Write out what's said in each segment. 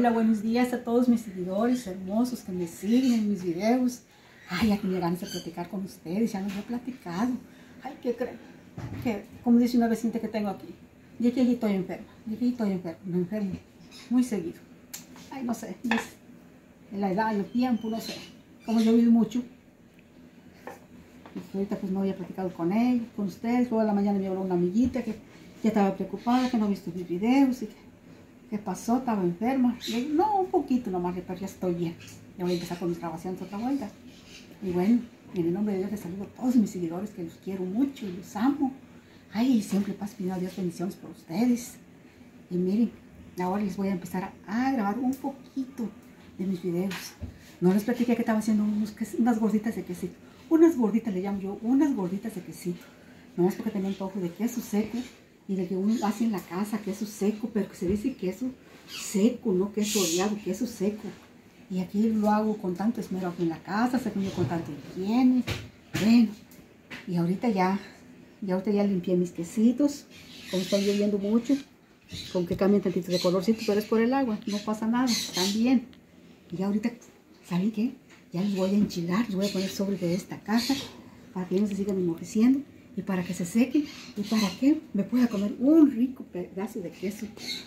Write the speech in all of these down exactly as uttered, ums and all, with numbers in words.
Hola, buenos días a todos mis seguidores hermosos que me siguen en mis videos. Ay, ya tenía ganas de platicar con ustedes, ya no he platicado. Ay, ¿qué creen? Que, como dice una vecina que tengo aquí, de que allí estoy enferma, de que allí estoy enferma, me enfermo muy seguido. Ay, no sé, es la edad, el tiempo, no sé. Como yo vivo mucho, pues ahorita pues no había platicado con él, con ustedes. Luego a la mañana me habló una amiguita que ya estaba preocupada, que no ha visto mis videos y que ¿qué pasó? ¿Estaba enferma? Le digo, no, un poquito nomás, pero ya estoy bien. Ya voy a empezar con mis grabaciones otra vuelta. Y bueno, en el nombre de Dios les saludo a todos mis seguidores, que los quiero mucho y los amo. Ay, siempre paso pidiendo a Dios bendiciones por ustedes. Y miren, ahora les voy a empezar a, a grabar un poquito de mis videos. No les platiqué que estaba haciendo unos, unas gorditas de quesito. Unas gorditas le llamo yo, unas gorditas de quesito. No es porque tenía un poco de queso seco. Y de que uno hace en la casa queso seco, pero que se dice queso seco, no queso oleado, queso seco. Y aquí lo hago con tanto esmero aquí en la casa, se comió con tanto higiene. Bueno, y ahorita ya, ya ahorita ya limpié mis quesitos, como está lloviendo mucho, con que cambien tantito de colorcito, pero es por el agua, no pasa nada, están bien. Y ya ahorita, ¿saben qué? Ya los voy a enchilar, los voy a poner sobre de esta caja, para que no se sigan enmojeciendo. Y para que se sequen, y para que me pueda comer un rico pedazo de queso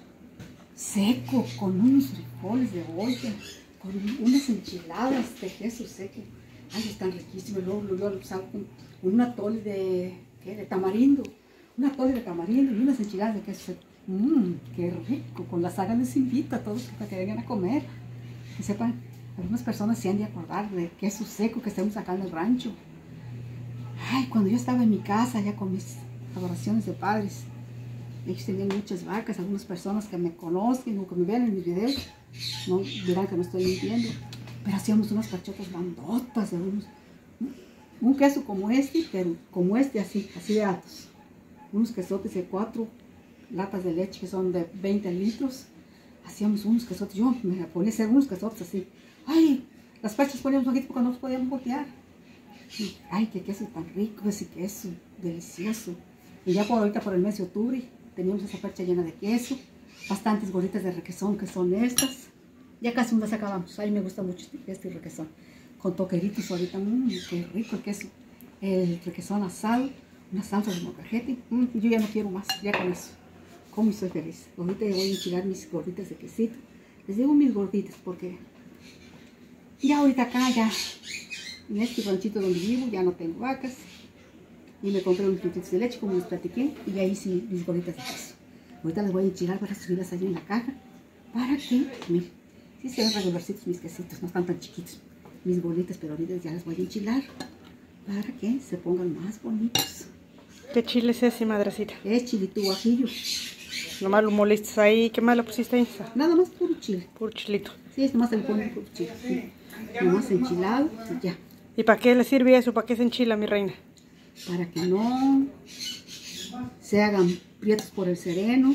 seco, con unos frijoles de olla, con unas enchiladas de queso seco. Ay, están riquísimos. Luego lo voy a usar con un atole de, ¿qué? de tamarindo, un atole de tamarindo y unas enchiladas de queso seco. Mmm, qué rico. Con la saga les invito a todos para que vengan a comer. Que sepan, algunas personas se han de acordar de queso seco que estamos acá en el rancho. Ay, cuando yo estaba en mi casa, ya con mis adoraciones de padres, ellos tenían muchas vacas. Algunas personas que me conocen o que me ven en mis videos, no dirán que no estoy mintiendo, pero hacíamos unas cachotas bandotas de unos, un queso como este, pero como este así, así de altos. Unos quesotes de cuatro latas de leche que son de veinte litros. Hacíamos unos quesotes, yo me ponía a hacer unos quesotes así. Ay, las perchas poníamos un poquito porque no nos podíamos voltear. Ay, qué queso tan rico, ese queso delicioso. Y ya por ahorita, por el mes de octubre, teníamos esa percha llena de queso, bastantes gorditas de requesón que son estas. Ya casi unas acabamos. Ay, me gusta mucho este requesón. Con toqueritos ahorita, mmm, qué rico el queso. El requesón asado, una salsa de molcajete. Mmm, yo ya no quiero más, ya con eso. Como soy feliz. Ahorita voy a enchilar mis gorditas de quesito. Les digo mis gorditas porque ya ahorita acá ya... En este ranchito donde vivo ya no tengo vacas. Y me compré unos litritos de leche, como les platiqué. Y ahí sí, mis gorditas de queso. Ahorita las voy a enchilar para subirlas allí en la caja. Para que, miren, sí se ven regularcitos mis quesitos, no están tan chiquitos. Mis gorditas, pero ahorita ya las voy a enchilar. Para que se pongan más bonitos. ¿Qué chile es ese, madrecita? Es chilito guajillo. Nomás lo molestas ahí. ¿Qué más lo pusiste ahí? Nada más puro chile. Puro chilito. Sí, es nomás el puro chile. Sí. Nomás enchilado y ya. ¿Y para qué le sirve eso? ¿Para qué se enchila, mi reina? Para que no se hagan prietos por el sereno,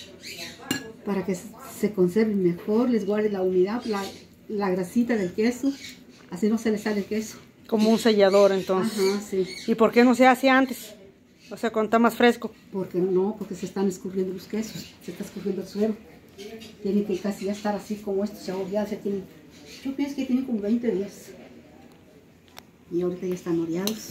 para que se conserven mejor, les guarde la humedad, la, la grasita del queso, así no se les sale el queso. Como un sellador, entonces. Ajá, sí. ¿Y por qué no se hace antes? O sea, cuando está más fresco. Porque no, porque se están escurriendo los quesos, se está escurriendo el suero. Tienen que casi ya estar así como estos, ya, ya se tienen, yo pienso que tienen como veinte días. Y ahorita ya están oreados.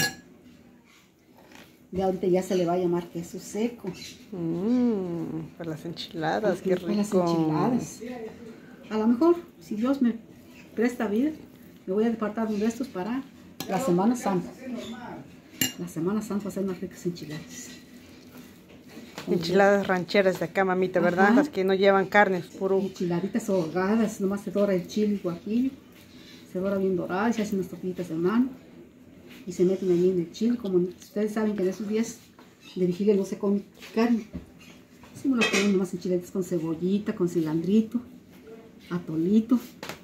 Y ahorita ya se le va a llamar queso seco. Mmm, para las enchiladas, Así, qué rico. Para las enchiladas. A lo mejor, si Dios me presta vida, me voy a apartar uno de estos para la Semana Santa. La Semana Santa va a ser unas ricas enchiladas. Enchiladas rancheras de acá, mamita, ¿verdad? Ajá. Las que no llevan carne, puro... Enchiladitas ahogadas, nomás se dora el chile guajillo. Se dora bien dorada y se hacen unas tortillitas de mano. Y se meten ahí en el chile, como ustedes saben que en esos días de vigilia no se come carne. Así me lo ponen nomás enchiladitas con cebollita, con cilandrito, atolito.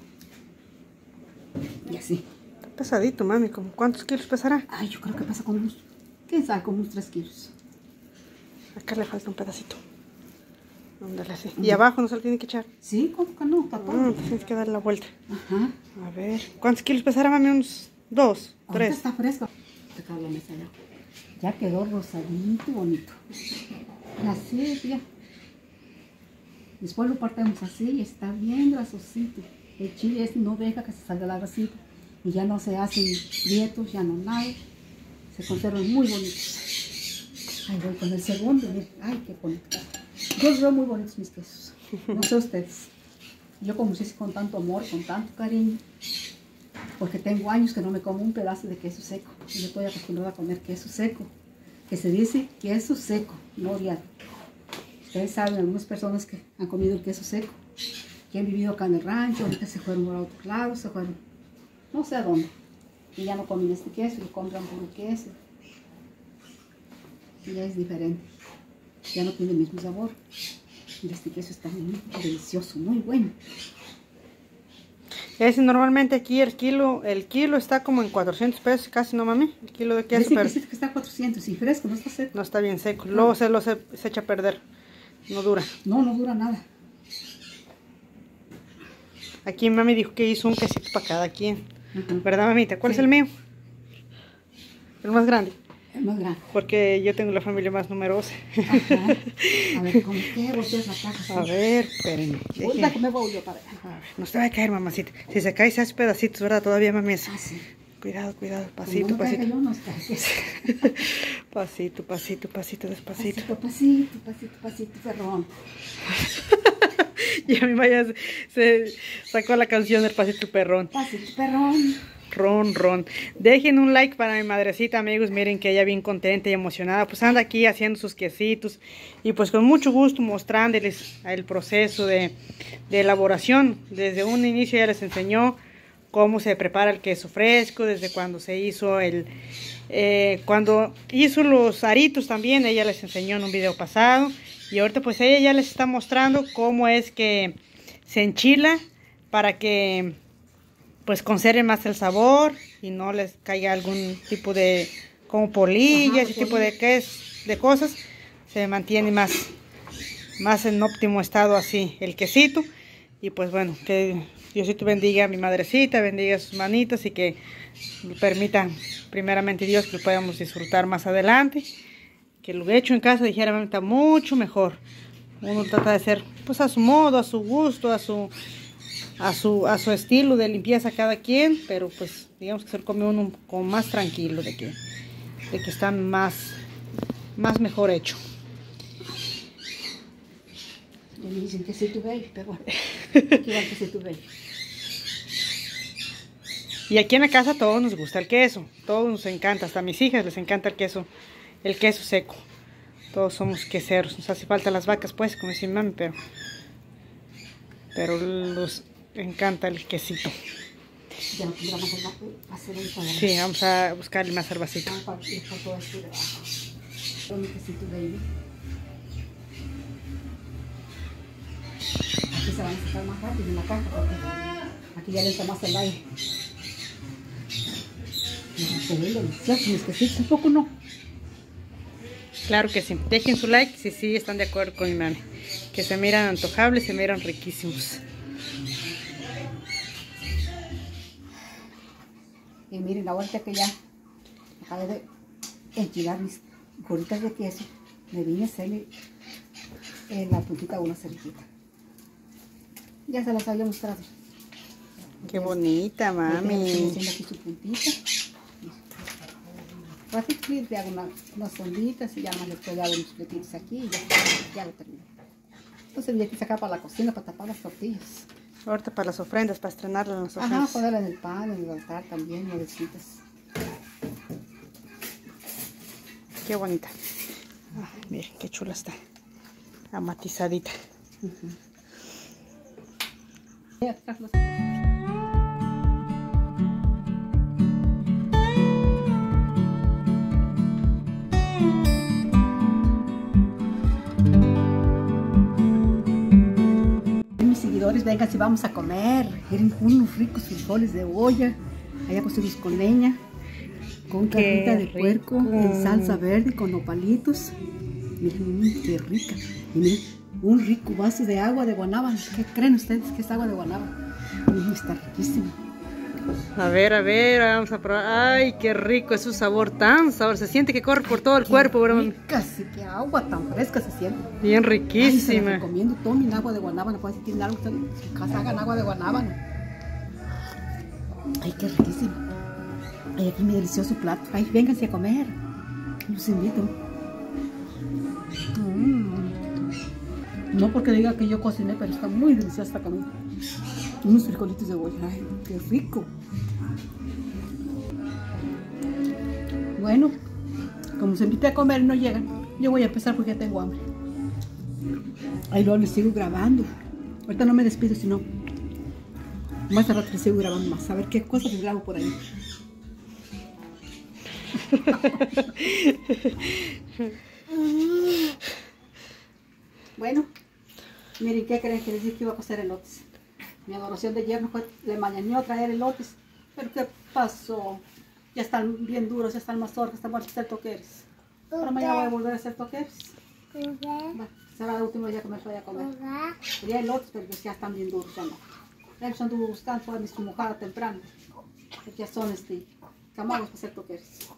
Y así. Está pesadito, mami. ¿Cómo cuántos kilos pesará? Ay, yo creo que pesa como unos, ¿quién sabe? Como unos tres kilos. Acá le falta un pedacito. Ándale así. ¿Y abajo no se lo tiene que echar? Sí, ¿cómo que no? Está todo. Mm, tienes que darle la vuelta. Ajá. A ver. ¿Cuántos kilos pesará, mami? Unos dos, ahorita tres. Está fresco. Acá la mesa ya. Ya quedó rosadito, bonito. Así, ya. Después lo partemos así, está bien grasosito. El chile este no deja que se salga la grasita. Y ya no se hacen prietos, ya no nada. Se conservan muy bonitos. Ahí voy con el segundo, miren. Ay, qué bonito. Yo los veo muy bonitos mis quesos. No sé ustedes. Yo como se hice con tanto amor, con tanto cariño. Porque tengo años que no me como un pedazo de queso seco. Y yo estoy acostumbrada a comer queso seco. Que se dice queso seco, no oriado. Ustedes saben, algunas personas que han comido el queso seco, que han vivido acá en el rancho, ahorita se fueron por otros lados, se fueron no sé a dónde. Y ya no comen este queso, y compran puro queso. Y ya es diferente. Ya no tiene el mismo sabor. Y este queso está muy delicioso, muy bueno. Es normalmente aquí el kilo, el kilo está como en cuatrocientos pesos casi, ¿no, mami? El kilo de queso. Dicen pero que sí, que está a cuatrocientos y fresco, no está seco. No está bien seco, luego se lo se, se echa a perder, no dura. No, no dura nada. Aquí mami dijo que hizo un quesito para cada quien. Uh-huh. ¿Verdad, mamita? ¿Cuál sí. es el mío? El más grande. El más grande. Porque yo tengo la familia más numerosa. Ajá. A ver, ¿cómo qué volteas la caja? ¿Sí? A ver, espérenme. Ahorita que me voy yo para allá. A ver, no se va a caer, mamacita. Si se cae, se hace pedacitos, ¿verdad? Todavía, mami. Ah, sí. Cuidado, cuidado. Pasito, no pasito. Yo, no pasito, pasito, pasito, despacito. Pasito, pasito, pasito, pasito, ferrón. Y a mi Maya se, se sacó la canción del pasito perrón. Pasito perrón. Ron, ron. Dejen un like para mi madrecita, amigos. Miren que ella bien contenta y emocionada. Pues anda aquí haciendo sus quesitos. Y pues con mucho gusto mostrándoles el proceso de, de elaboración. Desde un inicio ya les enseñó cómo se prepara el queso fresco. Desde cuando se hizo el... Eh, cuando hizo los aritos también, ella les enseñó en un video pasado. Y ahorita pues ella ya les está mostrando cómo es que se enchila para que pues conserven más el sabor y no les caiga algún tipo de como polilla, ese tipo de, ques, de cosas. Se mantiene más, más en óptimo estado así el quesito. Y pues bueno, que Diosito bendiga a mi madrecita, bendiga a sus manitas y que permitan primeramente Dios que lo podamos disfrutar más adelante. Que lo hecho en casa, dijera, está mucho mejor. Uno trata de hacer pues a su modo, a su gusto, a su, a su, a su estilo de limpieza cada quien, pero pues digamos que se lo come uno con más tranquilo de que, de que está más, más mejor hecho. Me dicen que si tu baby, pero bueno, aquí va que si tu baby. Y aquí en la casa a todos nos gusta el queso, todos nos encanta, hasta a mis hijas les encanta el queso. El queso seco. Todos somos queseros. Nos hace falta las vacas, pues, como dice mi mami, pero... Pero los encanta el quesito. Ya no tendremos el hacer un cuadrado. Sí, vamos a buscarle más al vasito. Vamos a partir por todo esto debajo. Con mi quesito baby. Aquí se van a sacar más rápido en la caja porque aquí ya le entra más el aire. No, se ven deliciosos mis quesitos, un poco no. Claro que sí. Dejen su like si sí están de acuerdo con mi mami. Que se miran antojables, se miran riquísimos. Y miren, ahorita que ya acabé de enchilar mis bolitas de queso, me vine a hacerle en la puntita una cerillita. Ya se las había mostrado. Qué bonita, mami. Estoy haciendo aquí su puntita. Así le hago una, unas onditas y ya más después le hago unos pletitos aquí y ya, ya lo termino. Entonces voy a sacar para la cocina para tapar las tortillas. Ahorita para las ofrendas, para estrenarlas en las ofrendas. Ajá, ponerla en el pan, en el altar también, nuevecitas. Qué bonita. Ay, miren, qué chula está. Amatizadita. Uh-huh. Mis seguidores, vengan si vamos a comer. Miren unos ricos frijoles de olla, allá cocidos con leña, con carnita de rico. Puerco en salsa verde con nopalitos. Miren, mmm, qué rica. Y miren, un rico vaso de agua de guanábana. ¿Qué creen ustedes que es agua de guanábana? Mmm, está riquísimo. A ver, a ver, vamos a probar. Ay, qué rico, es un sabor tan sabor. Se siente que corre por todo el Qué cuerpo, ¿verdad? Casi que agua tan fresca se siente. Bien Ay, se riquísima. la recomiendo, tomen agua de guanábana, pues si tienen algo en su casa, hagan agua de guanábana. Ay, qué riquísimo. Ay, aquí mi delicioso plato. Ay, vénganse a comer. Los invito. Mm. No porque diga que yo cociné, pero está muy deliciosa esta comida. Unos frijolitos de bollo. Ay, qué rico. Bueno, como se invité a comer y no llegan, yo voy a empezar porque ya tengo hambre. Ahí luego les sigo grabando. Ahorita no me despido, sino más a rato les sigo grabando más. A ver qué cosas les grabo por ahí. Bueno, miren, ¿qué creen? Que les dije que iba a cocer elotes. Mi adoración de yerno fue, le mañaneó traer elotes. Pero ¿qué pasó? Ya están bien duros, ya están mazorcas, están por hacer toqueres. Pero mañana voy a volver a hacer toqueres. Bueno, será el último día que me voy a comer. Quería elotes, pero ya están bien duros, ya no. Ya los anduve buscando a mi mojada temprano. Ya son este, camagos para hacer toqueres.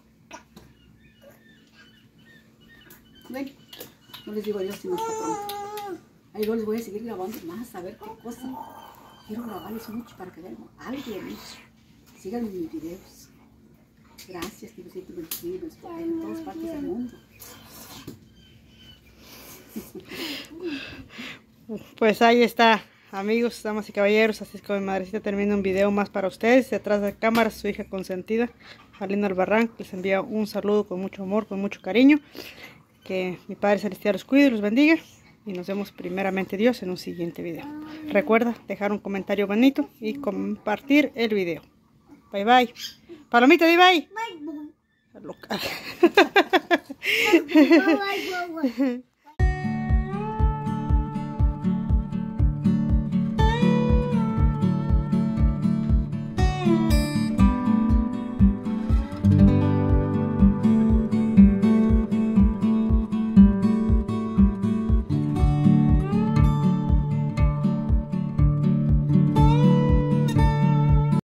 Ven, no les digo yo si no está pronto. Ahí luego les voy a seguir grabando más, a ver qué cosa. Quiero grabarles mucho para que vean alguien. Síganme en mis videos. Gracias, Dios te bendiga en todas partes del mundo. Pues ahí está, amigos, damas y caballeros. Así es que mi madrecita termina un video más para ustedes. Detrás de cámara, su hija consentida, Alina Albarrán, les envía un saludo con mucho amor, con mucho cariño. Que mi Padre Celestial los cuide y los bendiga. Y nos vemos primeramente Dios en un siguiente video. Recuerda dejar un comentario bonito y compartir el video. Bye bye. Palomita, di bye. Bye. Loca. Bye, bye, bye.